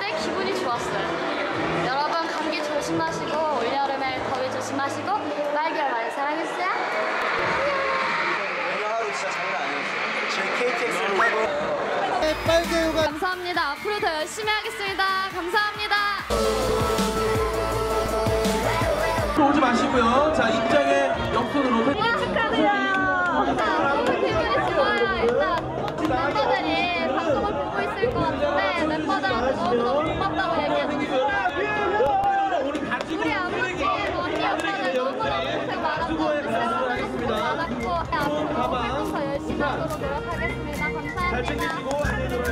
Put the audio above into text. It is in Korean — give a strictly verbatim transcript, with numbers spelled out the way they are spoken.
했는데 기분이 좋았어요. 여러분 감기 조심하시고 올여름에 더위 조심하시고 말결 많이 사랑해주세요. 오늘 하루 진짜 장난 아니었어요. 저희 케이티엑스를 타고 빨개요가 감사합니다. 앞으로 더 열심히 하겠습니다. 감사합니다. 오지 마시고요. 자, 입장에 옆손으로. 축하드려요. 너무 기분이 좋아요. 일단 멤버들이 방송을 보고 있을 것 같은데 멤버들한테 너무너무 고맙다고 얘기해주세요. 우리 아버지, 언니, 오빠들 너무너무 고생 많았고 고생 많았고 앞으로 조금 더 열심히 하도록 노력하겠습니다. 감사합니다.